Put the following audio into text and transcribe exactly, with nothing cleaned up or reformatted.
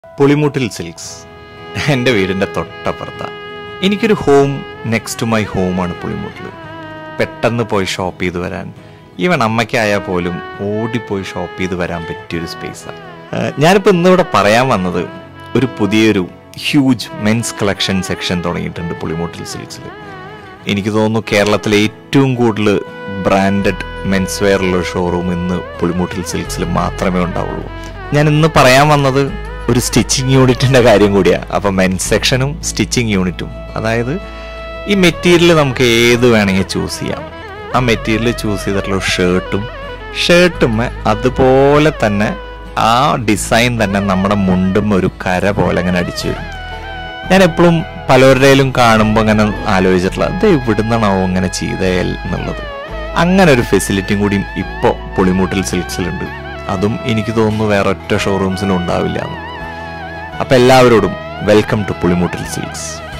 Pulimoottil silks. എൻ്റെ വീടിൻ്റെ തൊട്ടപ്പുറത്താണ്. എനിക്കൊരു ഹോം നെക്സ്റ്റ് ടു മൈ ഹോമാണ് പുളിമൂട്ടിൽ. പെട്ടെന്ന് പോയി ഷോപ്പ് ചെയ്ത് വരാൻ, ഈവൻ അമ്മയ്ക്കായാൽ പോലും ഓടിപ്പോയി ഷോപ്പ് ചെയ്ത് വരാൻ പറ്റിയൊരു സ്പേസാണ്. ഞാനിപ്പോൾ ഇന്നിവിടെ പറയാൻ വന്നത് ഒരു പുതിയൊരു ഹ്യൂജ് മെൻസ് കളക്ഷൻ സെക്ഷൻ തുടങ്ങിയിട്ടുണ്ട് പുളിമൂട്ടിൽ സിൽക്സിൽ. എനിക്ക് തോന്നുന്നു കേരളത്തിലെ ഏറ്റവും കൂടുതൽ ബ്രാൻഡഡ് മെൻസ് വെയർ ഉള്ള ഷോറൂം ഇന്ന് പുളിമൂട്ടിൽ സിൽക്സിൽ മാത്രമേ ഉണ്ടാവുള്ളൂ. ഞാൻ ഇന്ന് പറയാൻ വന്നത് ഒരു സ്റ്റിച്ചിങ് യൂണിറ്റിൻ്റെ കാര്യം കൂടിയാണ്. അപ്പോൾ മെൻസ് സെക്ഷനും സ്റ്റിച്ചിങ് യൂണിറ്റും, അതായത് ഈ മെറ്റീരിയൽ നമുക്ക് ഏത് വേണമെങ്കിൽ ചൂസ് ചെയ്യാം. ആ മെറ്റീരിയൽ ചൂസ് ചെയ്തിട്ടുള്ള ഷർട്ടും ഷർട്ടും അതുപോലെ തന്നെ ആ ഡിസൈൻ തന്നെ നമ്മുടെ മുണ്ടും ഒരു കര പോലെ അങ്ങനെ അടിച്ചു വരും. ഞാൻ എപ്പോഴും പലരുടെയിലും കാണുമ്പോൾ അങ്ങനെ ആലോചിച്ചിട്ടുള്ള അത് എവിടുന്നാണോ അങ്ങനെ ചെയ്തേ എന്നുള്ളത്. അങ്ങനെ ഒരു ഫെസിലിറ്റിയും കൂടിയും ഇപ്പോൾ പുളിമൂട്ടിൽ സിൽക്സിലുണ്ട്. അതും എനിക്ക് തോന്നുന്നു വേറെ ഒറ്റ ഷോറൂംസിലും ഉണ്ടാവില്ല. അപ്പോൾ എല്ലാവരോടും വെൽക്കം ടു പുളിമൂട്ടിൽ സിൽക്സ്.